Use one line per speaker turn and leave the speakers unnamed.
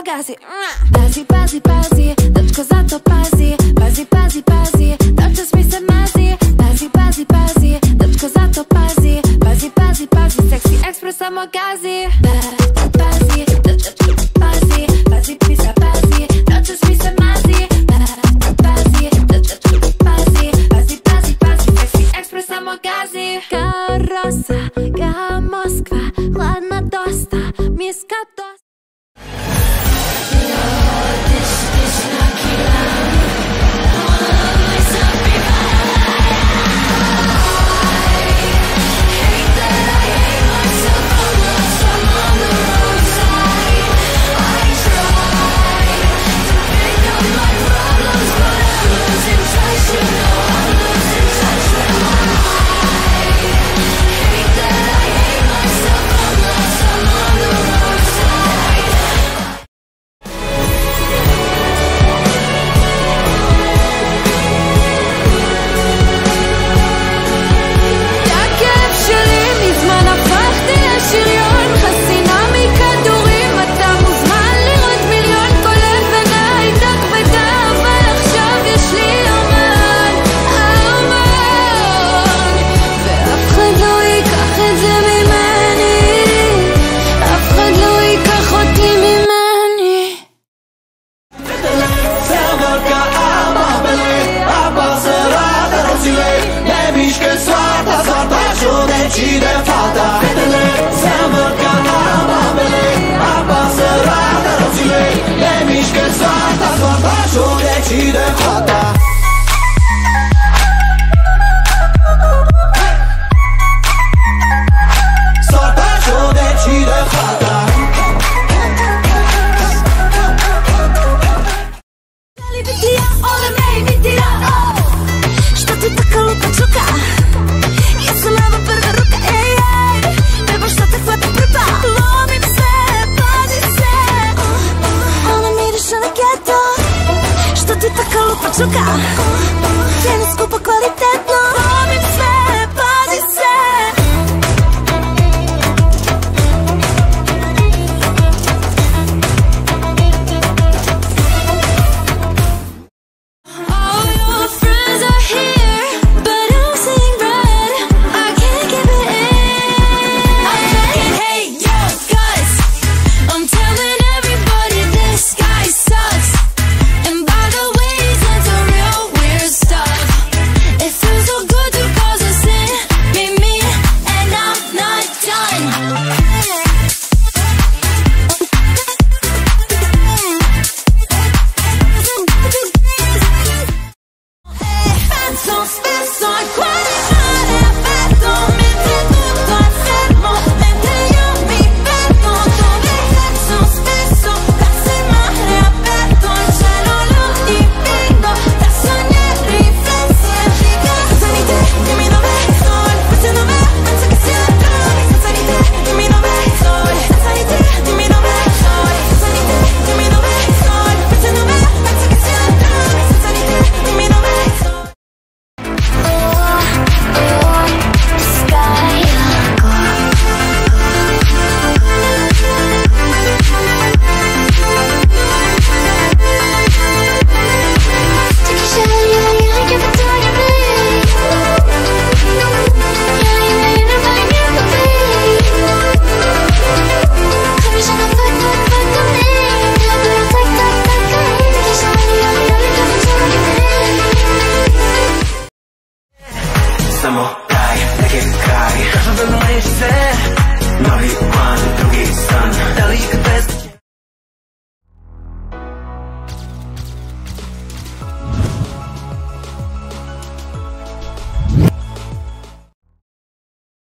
gazi. Pazi, pazi, pazi, dečko zato pazi. Pazi, pazi, pazi, noćas mi se mazi. Pazi, pazi, pazi, dečko zato pazi. Pazi, pazi, pazi, seksi ekspres samo gazi. Pazi, dečko pazi. Pazi, pisa, pazi, noćas mi se mazi. Pazi, dečko pazi. Pazi, pazi, pazi, seksi ekspres samo gazi. Kao rosa, kao Moskva, hladna dosta, miska dosta. This is not